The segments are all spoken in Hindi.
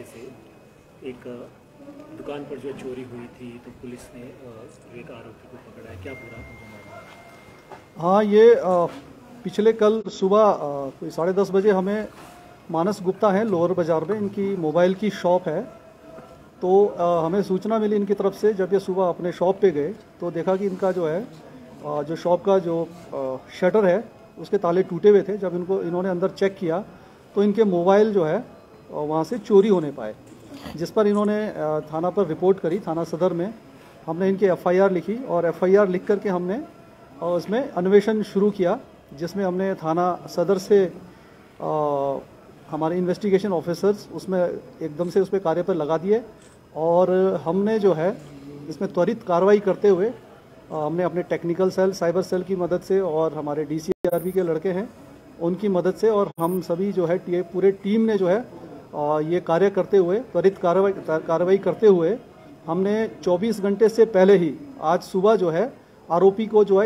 तरीके से एक दुकान पर जो चोरी हुई थी तो पुलिस ने एक आरोपी को पकड़ा है, क्या पूरा मामला है? हाँ, ये पिछले कल सुबह कोई 10:30 बजे हमें मानस गुप्ता हैं लोअर बाज़ार में, इनकी मोबाइल की शॉप है। तो हमें सूचना मिली इनकी तरफ से। जब ये सुबह अपने शॉप पे गए तो देखा कि इनका जो है जो शॉप का जो शटर है उसके ताले टूटे हुए थे। जब इन्होंने अंदर चेक किया तो इनके मोबाइल जो है वहाँ से चोरी होने पाए, जिस पर इन्होंने थाना पर रिपोर्ट करी। थाना सदर में हमने इनकी एफआईआर लिखी और एफआईआर लिख करके हमने उसमें अन्वेषण शुरू किया, जिसमें हमने थाना सदर से हमारे इन्वेस्टिगेशन ऑफिसर्स उसमें एकदम से उस पर कार्य पर लगा दिए। और हमने जो है इसमें त्वरित कार्रवाई करते हुए हमने अपने टेक्निकल सेल, साइबर सेल की मदद से और हमारे डीसीआरबी के लड़के हैं उनकी मदद से और हम सभी जो है पूरे टीम ने जो है ये कार्य करते हुए त्वरित कार्रवाई करते हुए हमने 24 घंटे से पहले ही आज सुबह जो है आरोपी को जो है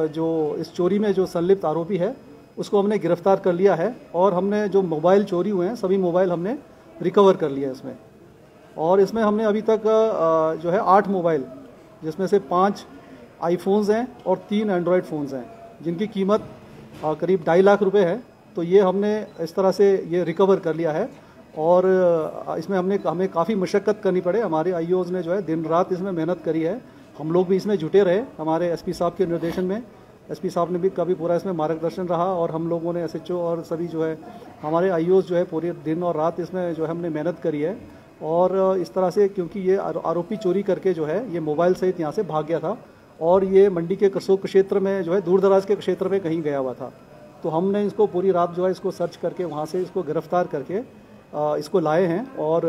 इस चोरी में जो संलिप्त आरोपी है उसको हमने गिरफ्तार कर लिया है। और हमने जो मोबाइल चोरी हुए हैं सभी मोबाइल हमने रिकवर कर लिया है इसमें। और इसमें हमने अभी तक जो है 8 मोबाइल, जिसमें से 5 आईफोन्स हैं और 3 एंड्रॉयड फ़ोन्स हैं, जिनकी कीमत करीब 2.5 लाख रुपए है। तो ये हमने इस तरह से ये रिकवर कर लिया है। और इसमें हमें काफ़ी मशक्क़त करनी पड़े। हमारे आईओज़ ने जो है दिन रात इसमें मेहनत करी है। हम लोग भी इसमें जुटे रहे, हमारे एसपी साहब के निर्देशन में। एसपी साहब ने भी काफ़ी पूरा इसमें मार्गदर्शन रहा और हम लोगों ने एसएचओ और सभी जो है हमारे आईओज़ जो है पूरे दिन और रात इसमें जो है हमने मेहनत करी है। और इस तरह से, क्योंकि ये आरोपी चोरी करके जो है ये मोबाइल सहित यहाँ से भाग गया था और ये मंडी के करसोग क्षेत्र में जो है दूर दराज के क्षेत्र में कहीं गया हुआ था। तो हमने इसको पूरी रात जो है इसको सर्च करके वहाँ से इसको गिरफ्तार करके इसको लाए हैं। और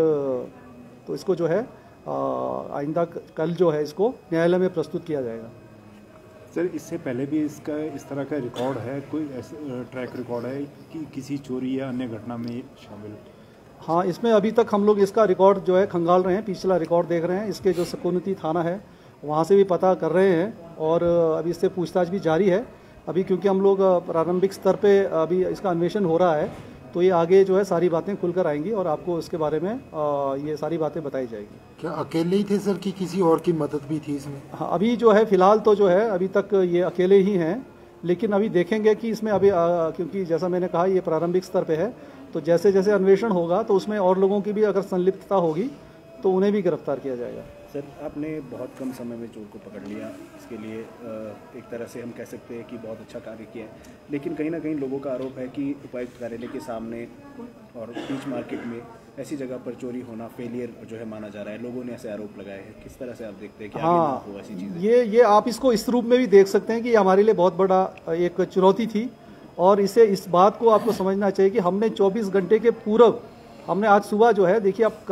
तो इसको जो है आइंदा कल जो है इसको न्यायालय में प्रस्तुत किया जाएगा। सर, इससे पहले भी इसका इस तरह का रिकॉर्ड है, कोई ऐसा ट्रैक रिकॉर्ड है कि किसी चोरी या अन्य घटना में शामिल? हाँ, इसमें अभी तक हम लोग इसका रिकॉर्ड जो है खंगाल रहे हैं, पिछला रिकॉर्ड देख रहे हैं। इसके जो सकोनती थाना है वहाँ से भी पता कर रहे हैं और अभी इससे पूछताछ भी जारी है। अभी क्योंकि हम लोग प्रारंभिक स्तर पे अभी इसका अन्वेषण हो रहा है, तो ये आगे जो है सारी बातें खुलकर आएंगी और आपको इसके बारे में ये सारी बातें बताई जाएगी। क्या अकेले ही थे सर कि किसी और की मदद भी थी इसमें? हाँ, अभी जो है फिलहाल तो जो है अभी तक ये अकेले ही हैं, लेकिन अभी देखेंगे कि इसमें अभी क्योंकि जैसा मैंने कहा ये प्रारंभिक स्तर पे है, तो जैसे जैसे अन्वेषण होगा तो उसमें और लोगों की भी अगर संलिप्तता होगी तो उन्हें भी गिरफ्तार किया जाएगा। सर, आपने बहुत कम समय में चोर को पकड़ लिया, इसके लिए एक तरह से हम कह सकते हैं कि बहुत अच्छा कार्य किया है। लेकिन कहीं ना कहीं लोगों का आरोप है कि उपायुक्त कार्यालय के सामने और बीच मार्केट में ऐसी जगह पर चोरी होना फेलियर जो है माना जा रहा है। लोगों ने ऐसे आरोप लगाए हैं, किस तरह से आप देखते हैं कि आगे ना हो ऐसी चीज़ें? ये आप इसको इस रूप में भी देख सकते हैं कि हमारे लिए बहुत बड़ा एक चुनौती थी। और इस बात को आपको समझना चाहिए कि हमने 24 घंटे के पूर्व हमने आज सुबह जो है, देखिए आप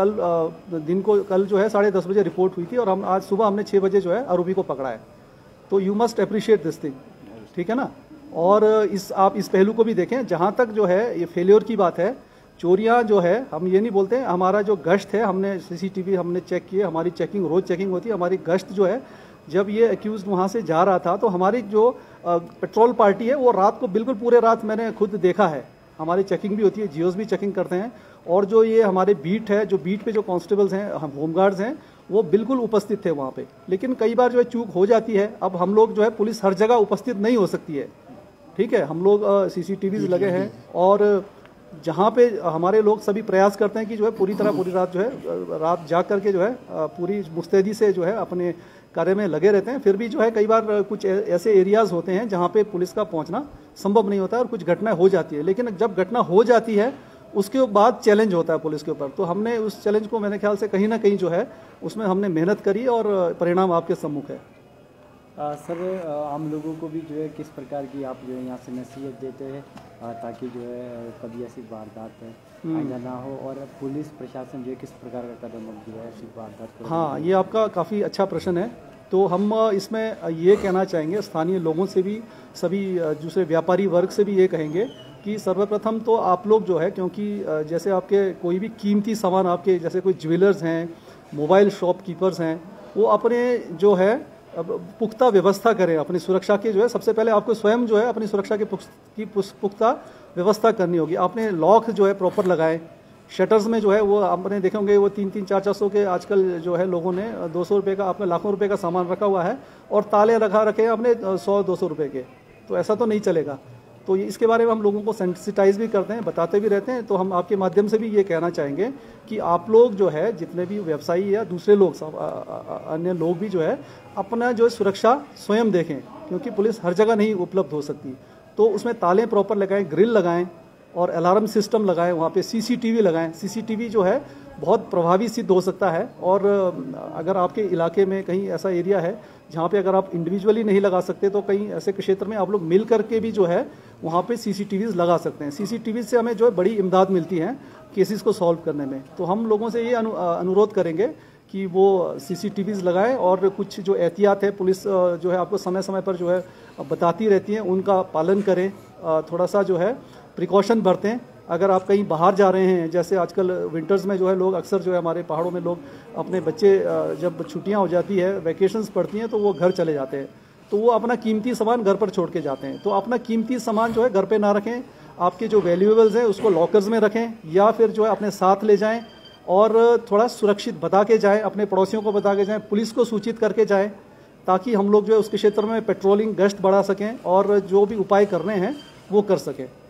कल जो है 10:30 बजे रिपोर्ट हुई थी और हम आज सुबह हमने 6 बजे जो है आरोपी को पकड़ा है। तो you must appreciate this thing, ठीक है ना। और आप इस पहलू को भी देखें। जहाँ तक जो है ये फेलियर की बात है, चोरियाँ जो है हम ये नहीं बोलते हैं। हमारा जो गश्त है, हमने सीसीटीवी हमने चेक किए, हमारी चेकिंग रोज़ चेकिंग होती है। हमारी गश्त जो है, जब ये एक्यूज वहाँ से जा रहा था तो हमारी जो पेट्रोल पार्टी है वो रात को बिल्कुल पूरे रात मैंने खुद देखा है। हमारी चेकिंग भी होती है, जियोज भी चेकिंग करते हैं। और जो ये हमारे बीट है, जो बीट पे जो कांस्टेबल्स हैं, हम होमगार्ड्स हैं, वो बिल्कुल उपस्थित थे वहाँ पे। लेकिन कई बार जो है चूक हो जाती है। अब हम लोग जो है पुलिस हर जगह उपस्थित नहीं हो सकती है, ठीक है। हम लोग सीसीटीवीज लगे हैं और जहाँ पे हमारे लोग सभी प्रयास करते हैं कि जो है पूरी रात जो है रात जाग करके जो है पूरी मुस्तैदी से जो है अपने कार्य में लगे रहते हैं। फिर भी जो है कई बार कुछ ऐसे एरियाज होते हैं जहाँ पे पुलिस का पहुँचना संभव नहीं होता है और कुछ घटनाएं हो जाती है। लेकिन जब घटना हो जाती है उसके बाद चैलेंज होता है पुलिस के ऊपर। तो हमने उस चैलेंज को मेरे ख्याल से कहीं ना कहीं जो है उसमें हमने मेहनत करी और परिणाम आपके सम्मुख है। सर, आम लोगों को भी जो है किस प्रकार की आप जो है यहाँ से नसीहत देते हैं ताकि जो है कभी ऐसी वारदात आइंदा ना हो, और पुलिस प्रशासन जो है किस प्रकार का कदम जो है ऐसी वारदात को? हाँ, ये आपका काफ़ी अच्छा प्रश्न है। तो हम इसमें ये कहना चाहेंगे, स्थानीय लोगों से भी, सभी दूसरे व्यापारी वर्ग से भी ये कहेंगे कि सर्वप्रथम तो आप लोग जो है, क्योंकि जैसे आपके कोई भी कीमती सामान, आपके जैसे कोई ज्वेलर्स हैं, मोबाइल शॉपकीपर्स हैं, वो अपने जो है पुख्ता व्यवस्था करें अपनी सुरक्षा की। जो है सबसे पहले आपको स्वयं जो है अपनी सुरक्षा की पुख्ता व्यवस्था करनी होगी। आपने लॉक जो है प्रॉपर लगाएं, शटर्स में जो है वो आपने देखे होंगे वो 300, 400 के आजकल जो है लोगों ने 200 रुपये का, आपने लाखों रुपए का सामान रखा हुआ है और ताले रखे हैं आपने 100-200 रुपये के। तो ऐसा तो नहीं चलेगा। तो इसके बारे में हम लोगों को सेंसिटाइज भी करते हैं, बताते भी रहते हैं। तो हम आपके माध्यम से भी ये कहना चाहेंगे कि आप लोग जो है, जितने भी व्यवसायी या दूसरे लोग, अन्य लोग भी जो है अपना जो है सुरक्षा स्वयं देखें, क्योंकि पुलिस हर जगह नहीं उपलब्ध हो सकती। तो उसमें ताले प्रॉपर लगाएं, ग्रिल लगाएं और अलार्म सिस्टम लगाएं, वहाँ पे सीसीटीवी लगाएं। सीसीटीवी जो है बहुत प्रभावी सिद्ध हो सकता है। और अगर आपके इलाके में कहीं ऐसा एरिया है जहाँ पे अगर आप इंडिविजुअली नहीं लगा सकते, तो कहीं ऐसे क्षेत्र में आप लोग मिल करके भी जो है वहाँ पे सीसीटीवीज लगा सकते हैं। सीसीटीवी से हमें जो है बड़ी इमदाद मिलती है केसेस को सॉल्व करने में। तो हम लोगों से ये अनुरोध करेंगे कि वो सीसीटीवीज लगाएं और कुछ जो एहतियात है पुलिस जो है आपको समय समय पर जो है बताती रहती है, उनका पालन करें। थोड़ा सा जो है प्रिकॉशन बरतें। अगर आप कहीं बाहर जा रहे हैं, जैसे आजकल विंटर्स में जो है लोग अक्सर जो है हमारे पहाड़ों में लोग अपने बच्चे जब छुट्टियां हो जाती है, वैकेशंस पड़ती हैं, तो वो घर चले जाते हैं। तो वो अपना कीमती सामान घर पर छोड़ के जाते हैं। तो अपना कीमती सामान जो है घर पे ना रखें, आपके जो वैल्यूएबल्स हैं उसको लॉकर्स में रखें या फिर जो है अपने साथ ले जाएं और थोड़ा सुरक्षित बता के जाएं, अपने पड़ोसियों को बता के जाएं, पुलिस को सूचित करके जाएं, ताकि हम लोग जो है उसके क्षेत्र में पेट्रोलिंग गश्त बढ़ा सकें और जो भी उपाय करने हैं वो कर सकें।